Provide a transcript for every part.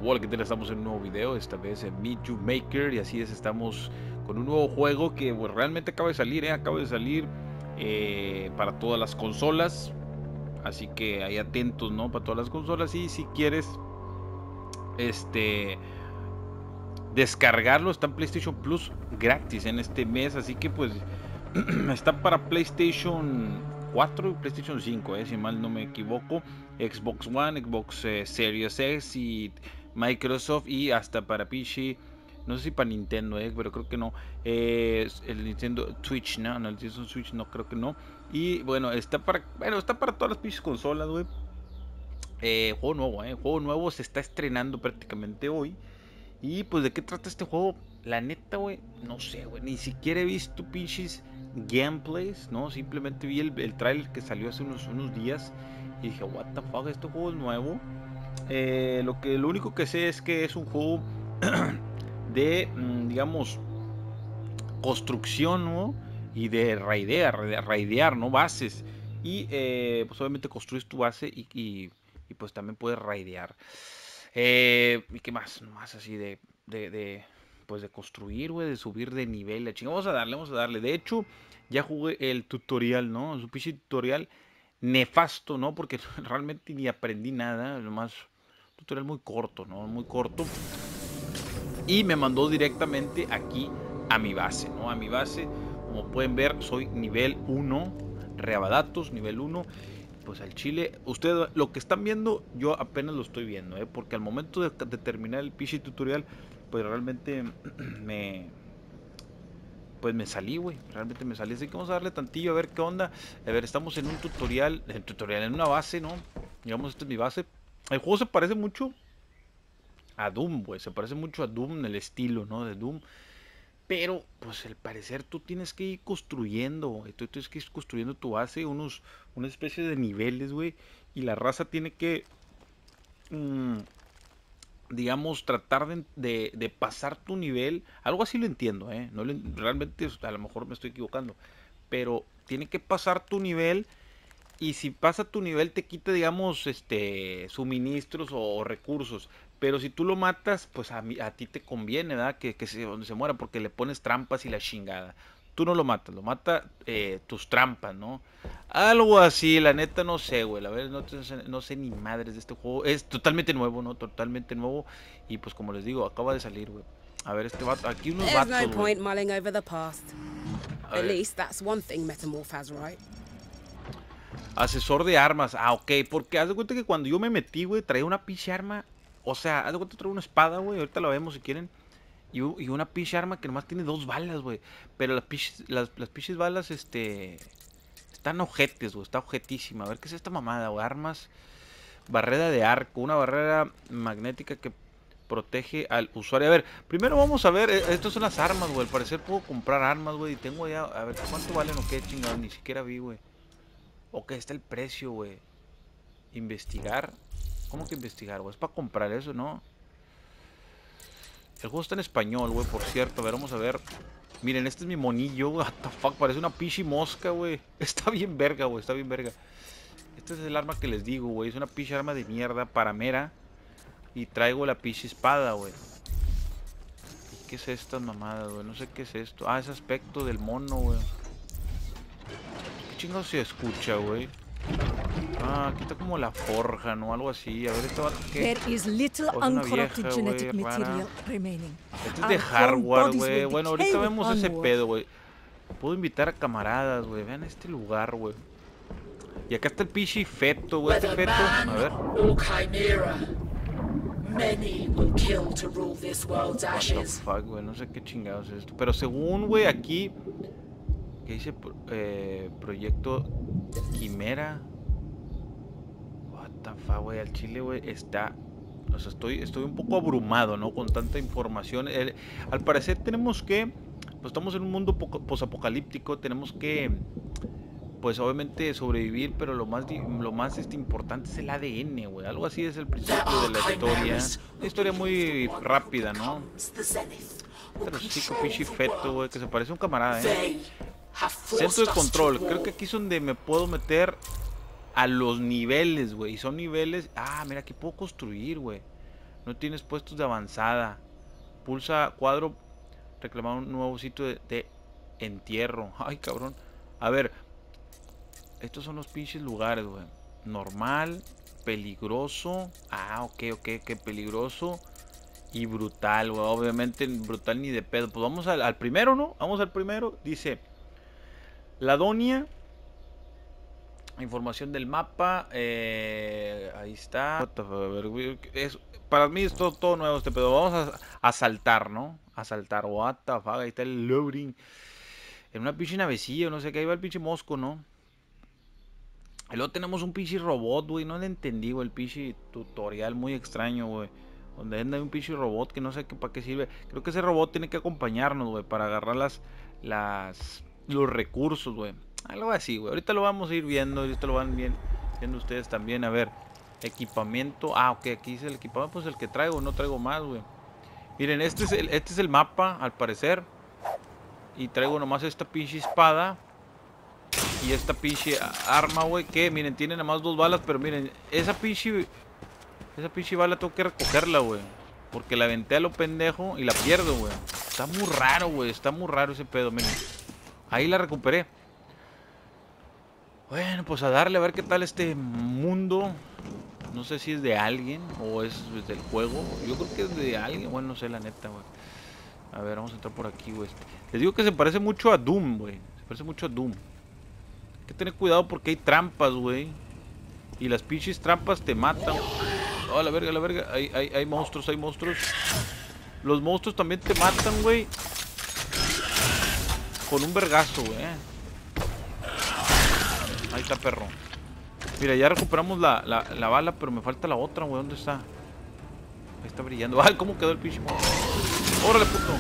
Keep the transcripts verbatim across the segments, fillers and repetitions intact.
Hola, ¿qué tal? Estamos en un nuevo video, esta vez en Meet You Maker, y así es, estamos con un nuevo juego que pues, realmente acaba de salir, ¿eh? Acaba de salir eh, para todas las consolas, así que ahí atentos, ¿no? Para todas las consolas, y si quieres este descargarlo, está en PlayStation Plus gratis en este mes, así que pues está para PlayStation cuatro y PlayStation cinco, eh, si mal no me equivoco, Xbox One, Xbox eh, Series X y Microsoft, y hasta para P C, no sé si para Nintendo, eh, pero creo que no, eh, el Nintendo Switch, no, no, el Nintendo Switch no, creo que no, y bueno, está para, bueno, está para todas las P C consolas, güey. Eh, juego nuevo, eh, juego nuevo se está estrenando prácticamente hoy. Y pues, ¿de qué trata este juego? La neta, güey, no sé, güey. Ni siquiera he visto pinches gameplays, ¿no? Simplemente vi el, el trailer que salió hace unos, unos días. Y dije, what the fuck, este juego es nuevo. Eh, lo, que, lo único que sé es que es un juego de, mmm, digamos, construcción, ¿no? Y de raidear, raidear, ¿no? Bases. Y eh, pues obviamente construyes tu base y, y, y pues también puedes raidear. Eh, ¿Y qué más? Más así de, de, de pues de construir, güey, de subir de nivel. La chinga, vamos a darle, vamos a darle. De hecho, ya jugué el tutorial, ¿no? Su pinche tutorial nefasto, ¿no? Porque realmente ni aprendí nada. Nomás, tutorial muy corto, ¿no? Muy corto. Y me mandó directamente aquí a mi base, ¿no? A mi base, como pueden ver, soy nivel uno. Reabadatos, nivel uno. Pues al chile, ustedes lo que están viendo, yo apenas lo estoy viendo, ¿eh? Porque al momento de, de terminar el P C tutorial, pues realmente me... Pues me salí, güey, realmente me salí, así que vamos a darle tantillo a ver qué onda. A ver, estamos en un tutorial, en tutorial, en una base, ¿no? Digamos, esta es mi base. El juego se parece mucho a Doom, güey, se parece mucho a Doom en el estilo, ¿no? De Doom. Pero, pues al parecer tú tienes que ir construyendo, güey. Tú tienes que ir construyendo tu base, unos, una especie de niveles, güey. Y la raza tiene que, mmm, digamos, tratar de, de, de, pasar tu nivel. Algo así lo entiendo, ¿eh? No lo, realmente, a lo mejor me estoy equivocando. Pero tiene que pasar tu nivel. Y si pasa tu nivel te quita, digamos, este, suministros o, o recursos. Pero si tú lo matas, pues a, mí, a ti te conviene, ¿verdad? Que, que se, donde se muera, porque le pones trampas y la chingada. Tú no lo matas, lo mata eh, tus trampas, ¿no? Algo así, la neta no sé, güey. La verdad no, no sé ni madres de este juego. Es totalmente nuevo, ¿no? Totalmente nuevo. Y pues como les digo, acaba de salir, güey. A ver, este vato, aquí unos There's vatos, no point mulling over the past. At ver. least that's one thing Metamorph has, right? Asesor de armas. Ah, ok. Porque haz de cuenta que cuando yo me metí, güey, traía una pinche arma. O sea, haz de cuenta que traía una espada, güey. Ahorita la vemos si quieren. Y, y una pinche arma que nomás tiene dos balas, güey. Pero las pinches, las, las pinches balas, este... están ojetes, güey. Está ojetísima. A ver, ¿qué es esta mamada, güey? Armas. Barrera de arco. Una barrera magnética que protege al usuario. A ver, primero vamos a ver. Estas son las armas, güey. Al parecer puedo comprar armas, güey. Y tengo ya... A ver, ¿cuánto valen o qué chingado? Ni siquiera vi, güey. Ok, está el precio, güey. Investigar. ¿Cómo que investigar, güey? Es para comprar eso, ¿no? El juego está en español, güey, por cierto. A ver, vamos a ver. Miren, este es mi monillo. What the fuck, parece una pichi mosca, güey. Está bien verga, güey, está bien verga. Este es el arma que les digo, güey. Es una pichi arma de mierda, paramera. Y traigo la pichi espada, güey. ¿Y qué es esta mamada, güey? No sé qué es esto. Ah, es aspecto del mono, güey. ¿Qué chingados se escucha, güey? Ah, aquí está como la forja, ¿no? Algo así. A ver, esto va a... There is little Oh, es una uncorrupted vieja, genetic güey, material rara. remaining. Este es de Our hardware, bodies güey. will Bueno, decay ahorita with vemos ese onward. pedo, güey. Puedo invitar a camaradas, güey. Vean este lugar, güey. Y acá está el pinche feto, güey. Este feto. A ver. Or chimera. Many will kill to rule this world's What the ashes. fuck, güey. No sé qué chingados es esto. Pero según, güey, aquí... ¿Qué dice? Eh, proyecto Quimera. What the fuck, güey. Al chile, güey, está... O sea, estoy, estoy un poco abrumado, ¿no? Con tanta información. Eh, al parecer tenemos que... Pues estamos en un mundo posapocalíptico. Tenemos que... Pues obviamente sobrevivir, pero lo más lo más este, importante es el A D N, güey. Algo así es el principio de la historia. Una historia muy rápida, ¿no? Pero chico, pinche feto, güey, que se parece a un camarada, ¿eh? Centro de control. Creo que aquí es donde me puedo meter a los niveles, güey. Y son niveles... Ah, mira, aquí puedo construir, güey. No tienes puestos de avanzada. Pulsa cuadro. Reclamar un nuevo sitio de, de entierro. Ay, cabrón. A ver. Estos son los pinches lugares, güey. Normal. Peligroso. Ah, ok, ok, ok. Peligroso. Y brutal, güey. Obviamente brutal ni de pedo. Pues vamos al, al primero, ¿no? Vamos al primero. Dice. Ladonia. Información del mapa. Eh, ahí está. Es, para mí es todo, todo nuevo este pedo. Vamos a, a saltar, ¿no? A saltar. What the fuck. Ahí está el loading. En una pinche navecilla. No sé qué. Ahí va el pinche mosco, ¿no? Y luego tenemos un pinche robot, güey. No le entendí, güey. El pinche tutorial muy extraño, güey. Donde anda un pinche robot que no sé qué, para qué sirve. Creo que ese robot tiene que acompañarnos, güey. Para agarrar las, las, los recursos, güey. Algo así, güey. Ahorita lo vamos a ir viendo. Ahorita lo van bien, viendo ustedes también. A ver. Equipamiento. Ah, ok. Aquí dice el equipamiento. Pues el que traigo. No traigo más, güey. Miren, este es, el, este es el mapa, al parecer. Y traigo nomás esta pinche espada. Y esta pinche arma, güey. Que, miren, tiene nada más dos balas. Pero miren, esa pinche... Esa pinche bala tengo que recogerla, güey. Porque la aventé a lo pendejo y la pierdo, güey. Está muy raro, güey. Está muy raro ese pedo, miren. Ahí la recuperé. Bueno, pues a darle a ver qué tal este mundo. No sé si es de alguien o es del juego. Yo creo que es de alguien. Bueno, no sé, la neta, güey. A ver, vamos a entrar por aquí, güey. Les digo que se parece mucho a Doom, güey. Se parece mucho a Doom. Hay que tener cuidado porque hay trampas, güey. Y las pinches trampas te matan. Oh, la verga, la verga. Hay, hay, hay monstruos, hay monstruos. Los monstruos también te matan, güey. Con un vergazo, güey. Ahí está, perro. Mira, ya recuperamos la, la, la bala, pero me falta la otra, güey. ¿Dónde está? Ahí está brillando. ¡Ay, cómo quedó el pinche monstruo! ¡Órale, puto!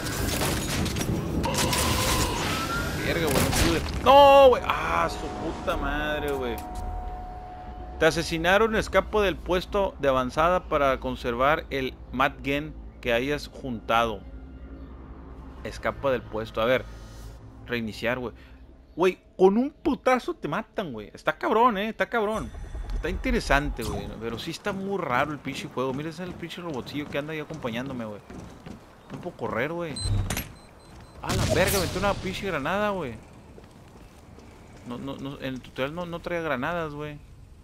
Verga, güey, no pude. ¡No, güey! ¡Ah, su puta madre, güey! Te asesinaron, escapo del puesto de avanzada para conservar el Madgen que hayas juntado. Escapa del puesto. A ver, reiniciar, güey. Güey, con un putazo te matan, güey. Está cabrón, eh. Está cabrón. Está interesante, güey. Pero sí está muy raro el pinche juego. Mira ese el pinche robotcillo que anda ahí acompañándome, güey. No puedo correr, güey. Ah, la verga, aventé una pinche granada, güey. No, no, no, en el tutorial no, no traía granadas, güey.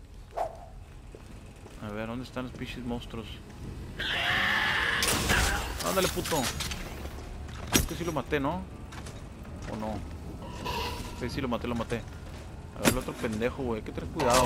A ver, ¿dónde están los pinches monstruos? Ándale, puto. Este sí lo maté, ¿no? ¿O no? Sí, sí lo maté, lo maté. A ver, el otro pendejo, güey. Hay que tener cuidado.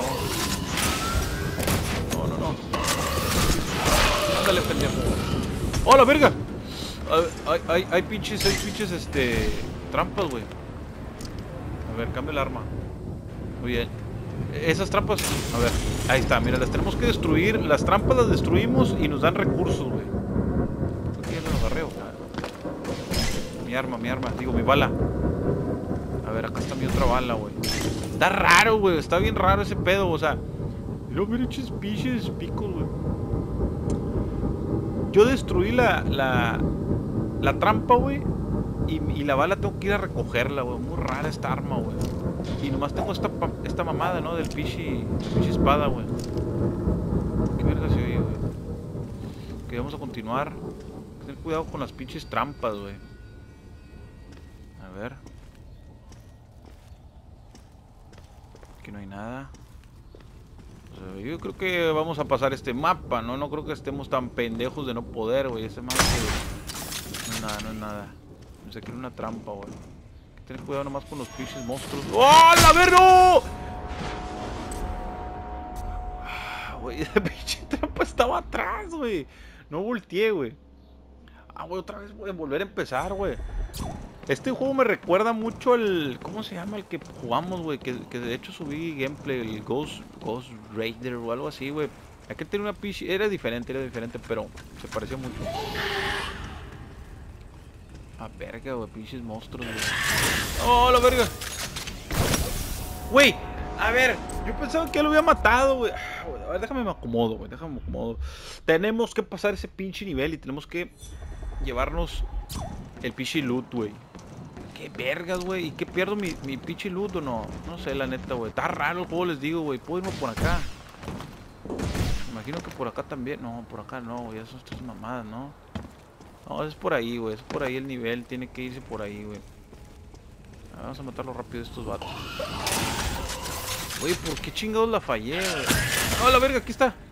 No, no, no. Ándale, pendejo. ¡Oh, la verga! Hay, hay, hay pinches, hay pinches, este... trampas, güey. A ver, cambia el arma. Muy bien. Esas trampas, a ver, ahí está, mira, las tenemos que destruir. Las trampas las destruimos y nos dan recursos, güey. Aquí ya lo agarré, güey. Mi arma, mi arma, digo, mi bala. A ver, acá está mi otra bala, güey. Está raro, güey, está bien raro ese pedo, o sea. Mira, mira, pinches pinches picos, güey. Yo destruí la, la, la trampa, güey. Y, y la bala tengo que ir a recogerla, güey. Muy rara esta arma, güey. Y nomás tengo esta, esta mamada, ¿no? Del pichi, pichi espada, güey. Qué verga se oye, güey. Ok, vamos a continuar. Ten cuidado con las pinches trampas, güey. A ver. Aquí no hay nada. O sea, yo creo que vamos a pasar este mapa, ¿no? No creo que estemos tan pendejos de no poder, güey. Ese mapa, güey. No es nada, no es nada. Pensé que era una trampa, güey. Ten cuidado nomás con los pinches monstruos. ¡Oh, la verga! Ah, güey, esa pinche trampa estaba atrás, güey. No volteé, güey. Ah, güey, otra vez voy a volver a empezar, güey. Este juego me recuerda mucho al... ¿Cómo se llama el que jugamos, güey? Que, que de hecho subí gameplay, el Ghost, Ghost Raider o algo así, güey. Aquí tenía una pinche... Era diferente, era diferente, pero se parecía mucho. Ah, verga, güey, pinches monstruos, güey. ¡Oh, la verga! Güey, a ver, yo pensaba que ya lo había matado, güey. A ver, déjame me acomodo, güey, déjame me acomodo. Tenemos que pasar ese pinche nivel y tenemos que llevarnos el pinche loot, güey. Qué vergas, güey. ¿Y qué pierdo mi, mi pinche loot o no? No sé, la neta, güey. Está raro el juego, les digo, güey. Puedo irme por acá. imagino que por acá también. No, por acá no, güey. Esas tres mamadas, ¿no? No, es por ahí, güey. Es por ahí el nivel. Tiene que irse por ahí, güey. Vamos a matarlo rápido estos vatos. Güey, ¿por qué chingados la fallé, güey? ¡Oh, la verga! Aquí está.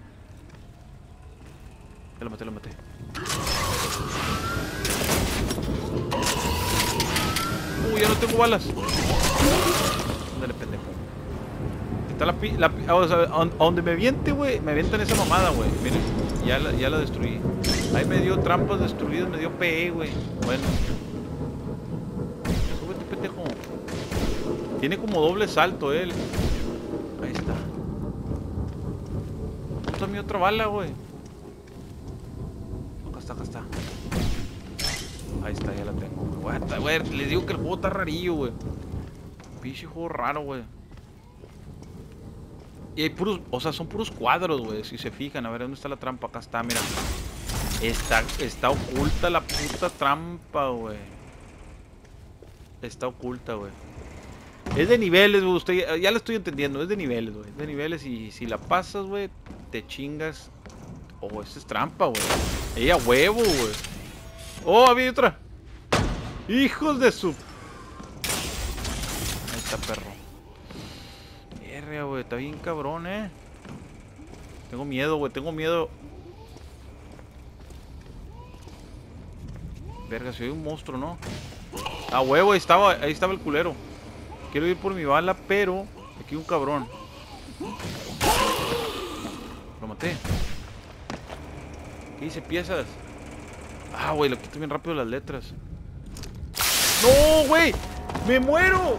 Ya lo maté, lo maté. Uy, ya no tengo balas. Ándale, pendejo. Está la pi... La pi o sea, a donde me aviente, güey. Me avientan esa mamada, güey. Miren, ya la, ya la destruí. Ahí me dio trampas destruidas, me dio P E, güey. Bueno. Súbete, pendejo. Tiene como doble salto, él. Ahí está. Puta mi otra bala, güey. Acá está, acá está. Ahí está, ya la tengo. Güey, les digo que el juego está rarillo, güey. Pinche juego raro, güey. Y hay puros, o sea, son puros cuadros, güey. Si se fijan, a ver, ¿dónde está la trampa? Acá está, mira. Está, está oculta la puta trampa, güey. Está oculta, güey. Es de niveles, güey. Usted ya lo estoy entendiendo. Es de niveles, güey. Es de niveles y si la pasas, güey, te chingas. Oh, esta es trampa, güey. Ella huevo, güey. Oh, había otra. Hijos de su... Ahí está, perro. Verga, güey. Está bien cabrón, eh. Tengo miedo, güey. Tengo miedo. Verga, soy un monstruo, ¿no? Ah, huevo, ahí estaba, ahí estaba el culero. Quiero ir por mi bala, pero aquí hay un cabrón. Lo maté. ¿Qué dice? Piezas. Ah, güey, lo quito bien rápido las letras. ¡No, güey! ¡Me muero!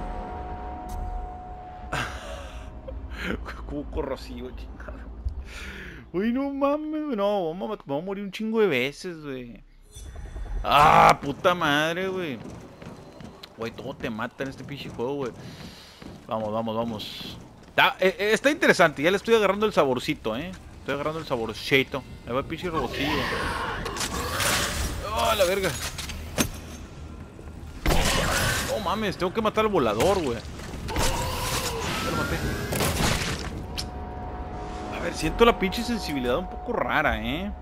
Cubo corrosivo, chingado. Uy, no mames, no, vamos a, vamos a morir un chingo de veces, güey. Ah, puta madre, güey. Güey, todo te mata en este pinche juego, güey. Vamos, vamos, vamos. Está, eh, eh, está interesante, ya le estoy agarrando el saborcito, eh. Estoy agarrando el saborcito. Ahí va el pinche robotillo. Oh, la verga. No mames, tengo que matar al volador, güey. Ya lo maté. A ver, siento la pinche sensibilidad un poco rara, eh.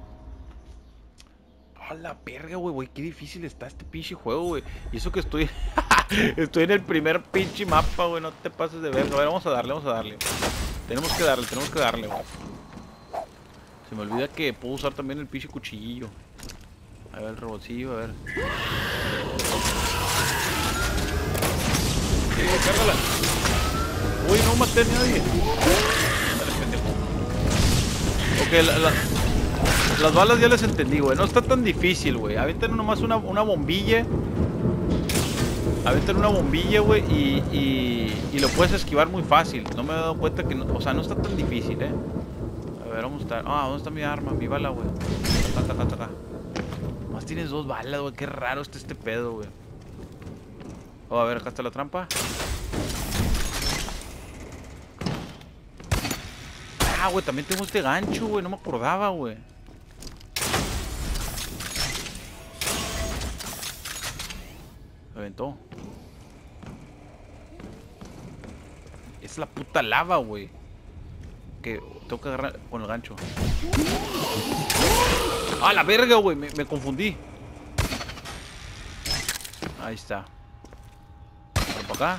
A la verga, güey, güey, qué difícil está este pinche juego, güey. Y eso que estoy... estoy en el primer pinche mapa, güey, no te pases de verga. A ver, vamos a darle, vamos a darle. Tenemos que darle, tenemos que darle, güey. Se me olvida que puedo usar también el pinche cuchillillo. A ver, el robotcillo, a ver. Sí, cárgala. Uy, no maté a nadie. Dale, pendejo. Ok, la... la... Las balas ya les entendí, güey. No está tan difícil, güey. Aventan nomás una, una bombilla. Aventan una bombilla, güey. Y, y, y lo puedes esquivar muy fácil. No me he dado cuenta que... No, o sea, no está tan difícil, eh. A ver, ¿dónde está? Ah, ¿dónde está mi arma? Mi bala, güey. Acá, acá, acá, acá. Más tienes dos balas, güey. Qué raro está este pedo, güey. Oh, a ver, acá está la trampa. Ah, güey, también tengo este gancho, güey. No me acordaba, güey. Me aventó. Es la puta lava, güey. Que tengo que agarrar con el gancho. ¡Ah, la verga, güey! Me, me confundí. Ahí está. Por acá.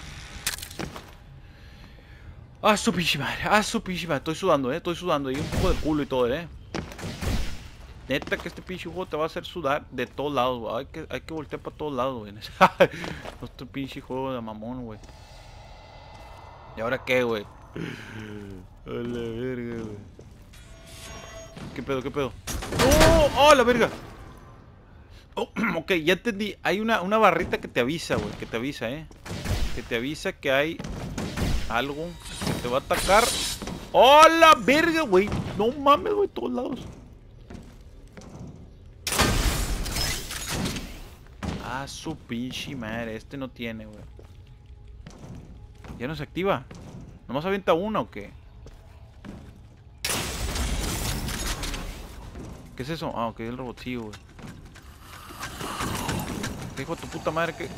¡Ah, su pinche madre! ¡Ah, su pinche madre! Estoy sudando, eh. Estoy sudando. Y un poco de culo y todo, eh. Neta que este pinche juego te va a hacer sudar de todos lados, güey. Hay que, hay que voltear para todos lados, güey. Otro pinche juego de mamón, güey. ¿Y ahora qué, güey? A la verga, güey. ¿Qué pedo, qué pedo? ¡Oh! ¡Oh, la verga! Oh, ok, ya entendí. Hay una, una barrita que te avisa, güey. Que te avisa, eh. Que te avisa que hay algo que te va a atacar. ¡Oh, la verga, güey! No mames, güey, todos lados. Ah, su pinche madre. Este no tiene, güey. Ya no se activa. ¿Nomás avienta uno o qué? ¿Qué es eso? Ah, ok, el robotcillo, güey. ¿Qué hijo de tu puta madre? ¿Qué,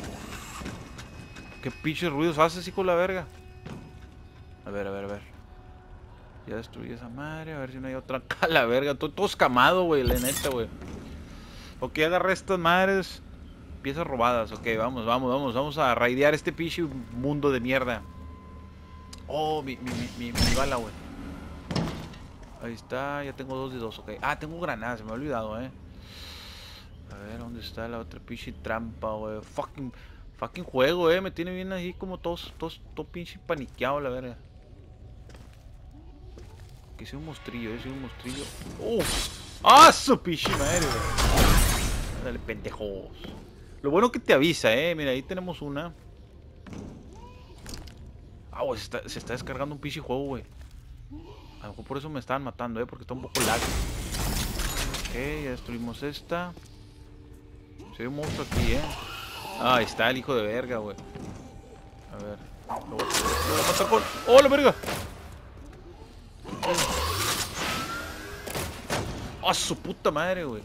qué pinches ruidos haces, hijo de la verga? A ver, a ver, a ver. Ya destruí esa madre, a ver si no hay otra. A la verga, todo, todo escamado, güey, la neta, güey. Ok, agarré estas madres. Piezas robadas, ok, vamos, vamos, vamos. Vamos a raidear este pinche mundo de mierda. Oh, mi, mi, mi, mi, mi bala, güey. Ahí está, ya tengo dos de dos, ok. Ah, tengo granadas, se me ha olvidado, eh. A ver, ¿dónde está la otra pinche trampa, güey? Fucking, fucking juego, eh. Me tiene bien así como todos, todos, todo pinche paniqueado, la verga. Que soy un mostrillo, eh, soy un mostrillo. ¡Uf! ¡Ah, su pinche madre, güey! Dale, pendejos. Lo bueno que te avisa, eh. Mira, ahí tenemos una. Ah, güey, se está, se está descargando un pinche juego, güey. A lo mejor por eso me estaban matando, eh. Porque está un poco lag. Ok, ya destruimos esta. Se ve un monstruo aquí, eh. Ah, ahí está el hijo de verga, güey. A ver. Lo voy a, lo voy a matar con... ¡Oh, la verga! ¡Ah, su puta madre, güey!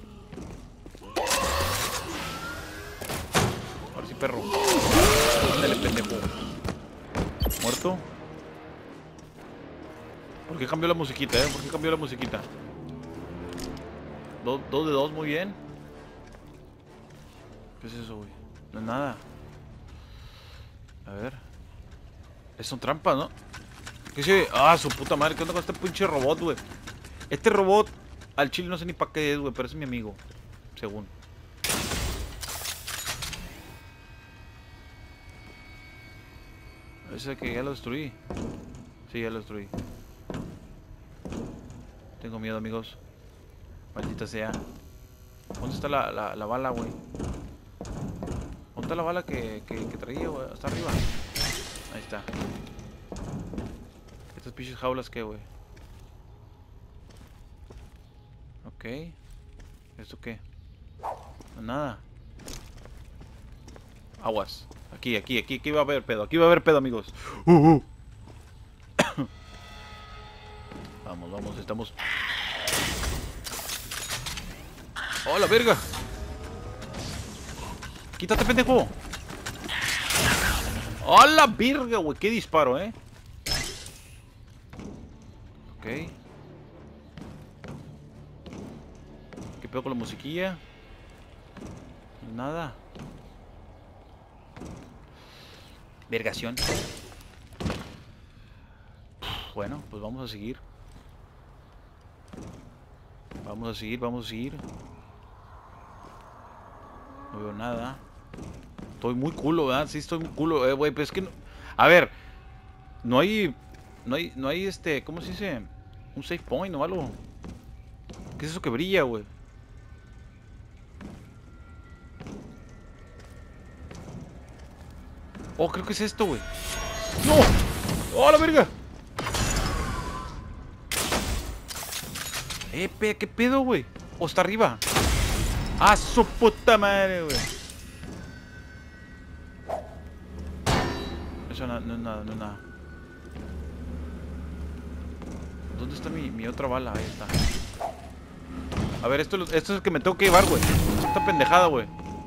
Ahora sí, perro. Dale, pendejo. ¿Muerto? ¿Por qué cambió la musiquita, eh? ¿Por qué cambió la musiquita? Do, dos de dos, muy bien. ¿Qué es eso, güey? No es nada. A ver. Es son trampas, ¿no? ¿Qué es ese? Ah, su puta madre. ¿Qué onda con este pinche robot, güey? Este robot al chile no sé ni para qué es, güey. Pero es mi amigo. Según. Ese que ya lo destruí. Sí, ya lo destruí. Tengo miedo, amigos. Maldita sea. ¿Dónde está la, la, la bala, güey? ¿Dónde está la bala que, que, que traía, güey? Hasta arriba. Ahí está. Estas pinches jaulas, ¿qué, güey? Ok. ¿Esto qué? No, nada. Aguas. Aquí, aquí, aquí, aquí va a haber pedo. Aquí va a haber pedo, amigos. Uh, uh. Vamos, vamos, estamos... ¡Oh, la verga! ¡Quítate, pendejo! ¡Oh, la verga, güey! ¡Qué disparo, eh! Ok. ¿Qué pedo con la musiquilla? Nada. Vergación. Bueno, pues vamos a seguir. Vamos a seguir, vamos a seguir. No veo nada. Estoy muy culo, ¿verdad? Sí, estoy muy culo, eh, güey. Pero es que no... A ver. No hay... No hay... No hay este... ¿Cómo se dice? Un save point o algo. ¿Qué es eso que brilla, güey? Oh, creo que es esto, güey. ¡No! ¡Oh, la verga! Eh, pe, ¿qué pedo, güey? ¿O está arriba? ¡Ah, su puta madre, güey! Eso no, no es nada, no es nada. ¿Dónde está mi, mi otra bala? Ahí está. A ver, esto, esto es el que me tengo que llevar, güey. Esta pendejada, güey.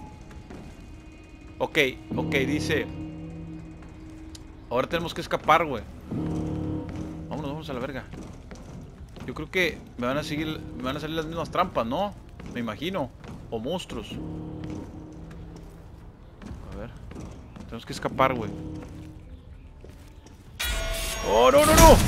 Ok, ok, dice... Ahora tenemos que escapar, güey. Vámonos, vamos a la verga. Yo creo que me van a seguir, me van a salir las mismas trampas, ¿no? Me imagino. O monstruos. A ver. Tenemos que escapar, güey. ¡Oh, no, no, no!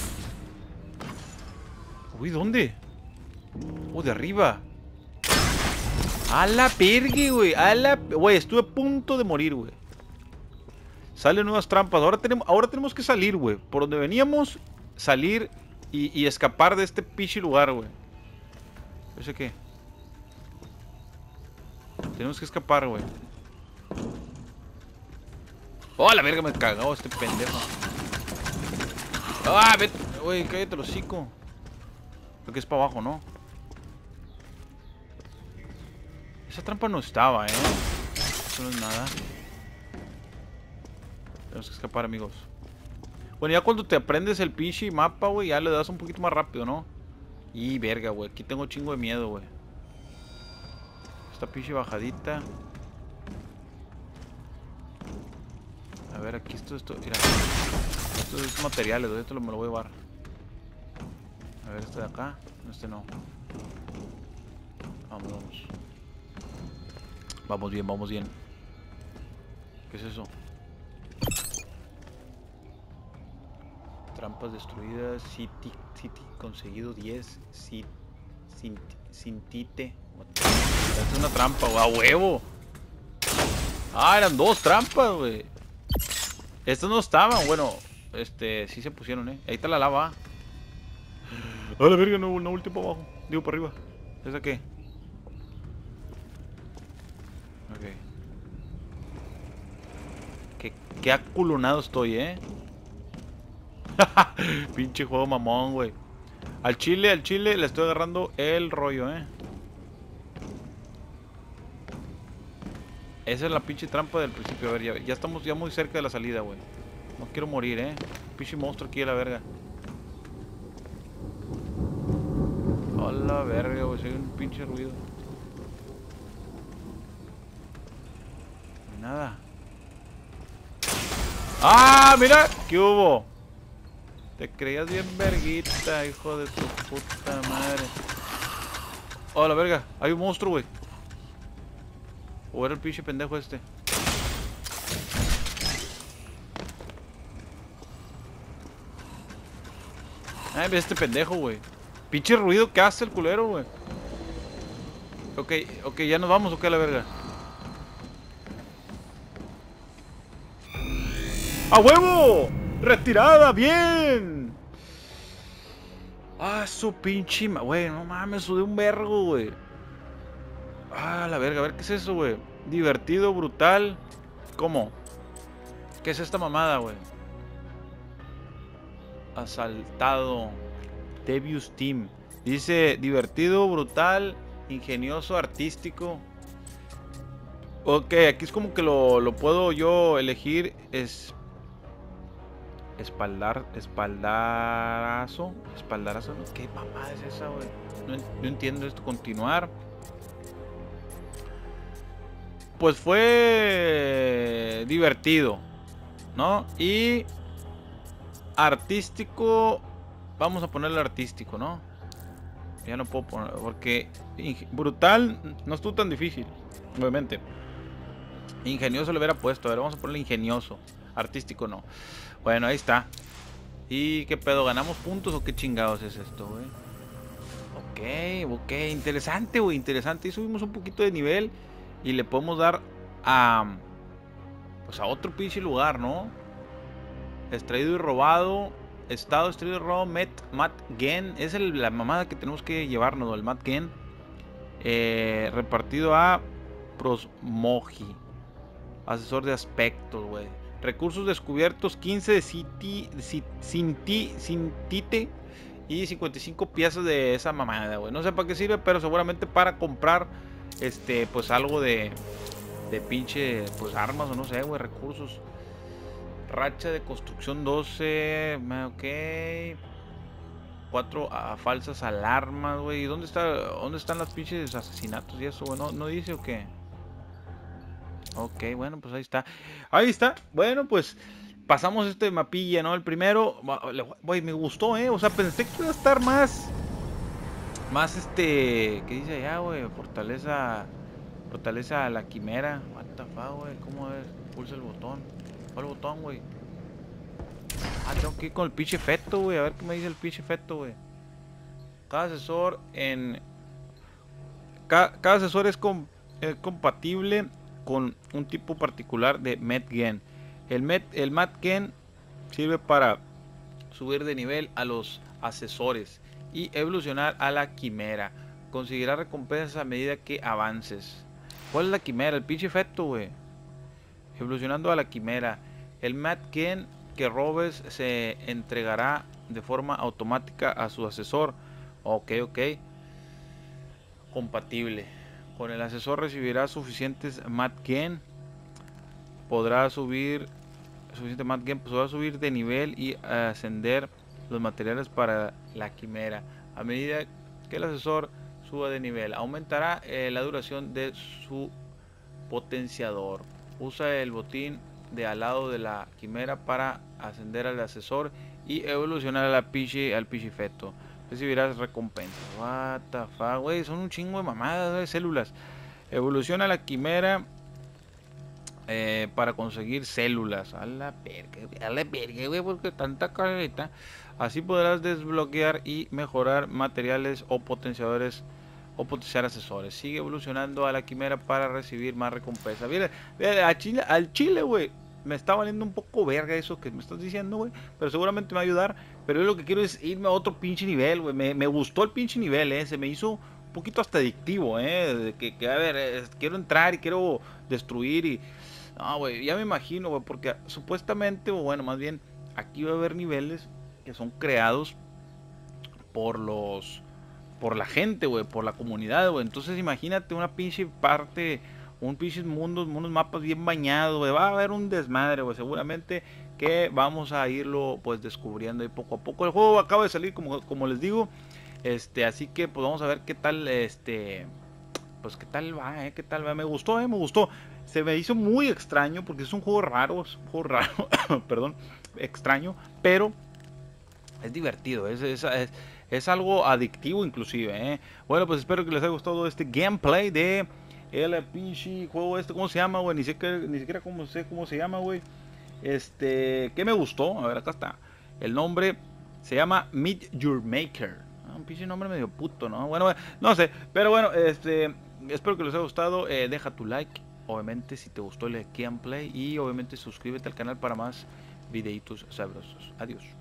Uy, ¿dónde? Oh, de arriba. A la verga, güey. A la... Güey, estuve a punto de morir, güey. Salen nuevas trampas. Ahora tenemos, ahora tenemos que salir, güey. Por donde veníamos, salir y, y escapar de este pinche lugar, güey. ¿Ese qué? Tenemos que escapar, güey. Oh, la verga, me cagó este pendejo. Ah, vete. Güey, cállate el hocico. Creo que es para abajo, ¿no? Esa trampa no estaba, ¿eh? Eso no es nada. Tenemos que escapar, amigos. Bueno, ya cuando te aprendes el pinche mapa, güey, ya le das un poquito más rápido, ¿no? Y verga, güey. Aquí tengo chingo de miedo, güey. Esta pinche bajadita. A ver, aquí esto, esto. Mira. Esto es materiales, güey. Esto lo, me lo voy a llevar. A ver, este de acá. Este no. Vamos, vamos. Vamos bien, vamos bien. ¿Qué es eso? Trampas destruidas. City, City conseguido diez. City, Cintite. Es una trampa, a huevo. Ah, eran dos trampas, güey. Estas no estaban, bueno. Este, sí se pusieron, eh. Ahí está la lava. A la verga, no, no volteé para abajo. Digo, para arriba. ¿Esa qué? Ok. Qué, qué aculonado estoy, eh. Pinche juego mamón, güey. Al chile, al chile le estoy agarrando el rollo, eh. Esa es la pinche trampa del principio. A ver, ya, ya estamos ya muy cerca de la salida, güey. No quiero morir, eh. Pinche monstruo aquí a la verga. A la verga, güey. Soy un pinche ruido. Nada. ¡Ah! ¡Mira! ¿Qué hubo? Te creías bien verguita, hijo de tu puta madre. ¡Oh, la verga! Hay un monstruo, güey. ¿O era el pinche pendejo este? Ay, ve este pendejo, güey. Pinche ruido que hace el culero, güey. Ok, ok, ya nos vamos, ok, a la verga. ¡A huevo! ¡Retirada! ¡Bien! Ah, su pinche... Güey, no mames, sudé un vergo, güey. Ah, la verga, a ver, ¿qué es eso, güey? Divertido, brutal. ¿Cómo? ¿Qué es esta mamada, güey? Asaltado. Debius Team. Dice, divertido, brutal, ingenioso, artístico. Ok, aquí es como que lo, lo puedo yo elegir. Es... Espaldar, espaldarazo. Espaldarazo, ¿no? ¿Qué mamada es esa, güey? No, no entiendo esto. Continuar. Pues fue divertido, ¿no? Y artístico. Vamos a ponerle artístico, ¿no? Ya no puedo poner, porque brutal no estuvo tan difícil, obviamente. Ingenioso le hubiera puesto, a ver, vamos a ponerle ingenioso. Artístico no. Bueno, ahí está. ¿Y qué pedo? ¿Ganamos puntos o qué chingados es esto, güey? Ok, ok, interesante, güey, interesante. Y subimos un poquito de nivel y le podemos dar a... Pues a otro pinche lugar, ¿no? Extraído y robado. Estado extraído y robado. Met, Matt Gen. Es el, la mamada que tenemos que llevarnos, el Matt Gen. Eh, repartido a Prosmogi. Asesor de aspectos, güey. Recursos descubiertos, quince de Citi, Cinti, Cintite y cincuenta y cinco piezas de esa mamada, güey. No sé para qué sirve, pero seguramente para comprar este, pues algo de de pinche, pues armas o no sé, güey, recursos. Racha de construcción doce, ok. Cuatro a, falsas alarmas, güey. ¿Dónde está, dónde están las pinches asesinatos y eso, güey? ¿No, no dice o qué? Ok, bueno, pues ahí está. Ahí está. Bueno, pues pasamos este mapilla, ¿no? El primero, güey, me gustó, ¿eh? O sea, pensé que iba a estar más... Más este... ¿Qué dice allá, güey? Fortaleza... Fortaleza a la quimera. What the fuck, güey. ¿Cómo es? Pulsa el botón. ¿Cuál botón, güey? Ah, tengo que ir con el pinche feto, güey. A ver qué me dice el pinche feto, güey. Cada asesor en... Cada, cada asesor es, com... es compatible con un tipo particular de Medgen. El, Med... el Medgen sirve para subir de nivel a los asesores y evolucionar a la quimera. Conseguirá recompensas a medida que avances. ¿Cuál es la quimera? El pinche feto, güey. Evolucionando a la quimera. El Medgen que robes se entregará de forma automática a su asesor. Ok, ok. Compatible. Con el asesor recibirá suficientes Medgen. Podrá subir suficiente Medgen, podrá subir de nivel y ascender los materiales para la quimera. A medida que el asesor suba de nivel, aumentará eh, la duración de su potenciador. Usa el botín de al lado de la quimera para ascender al asesor y evolucionar a la pichi, al pichifeto. recibirás recompensas. What the fuck, güey, son un chingo de mamadas de células. Evoluciona la quimera eh, para conseguir células. A la verga, güey, a la verga, güey, porque tanta careta. Así podrás desbloquear y mejorar materiales o potenciadores o potenciar asesores. Sigue evolucionando a la quimera para recibir más recompensa. Mira, mira a Chile, al Chile, güey. Me está valiendo un poco verga eso que me estás diciendo, güey. Pero seguramente me va a ayudar. Pero yo lo que quiero es irme a otro pinche nivel, güey. Me, me gustó el pinche nivel, eh. Se me hizo un poquito hasta adictivo, eh. De que, que, a ver, eh, quiero entrar y quiero destruir y... No, güey, ya me imagino, güey. Porque supuestamente, o bueno, más bien, aquí va a haber niveles que son creados por los... por la gente, güey, por la comunidad, güey. Entonces imagínate una pinche parte, un pinche mundos, unos mapas bien bañados, güey. Va a haber un desmadre, güey. Seguramente que vamos a irlo, pues, descubriendo ahí poco a poco. El juego acaba de salir, como, como les digo. Este, así que, pues, vamos a ver qué tal, este... Pues, qué tal va, eh, qué tal va. Me gustó, eh, me gustó. Se me hizo muy extraño, porque es un juego raro, es un juego raro, perdón, extraño, pero... es divertido, es, es, es, es algo adictivo inclusive, ¿eh? Bueno, pues espero que les haya gustado este gameplay de el pinche juego este, ¿cómo se llama, güey? Ni siquiera, ni siquiera cómo sé cómo se llama, güey. Este, ¿qué me gustó? A ver, acá está. El nombre se llama Meet Your Maker. Ah, un pinche nombre medio puto, ¿no? Bueno, no sé, pero bueno, este, espero que les haya gustado. Eh, deja tu like, obviamente, si te gustó el gameplay. Y obviamente suscríbete al canal para más videitos sabrosos. Adiós.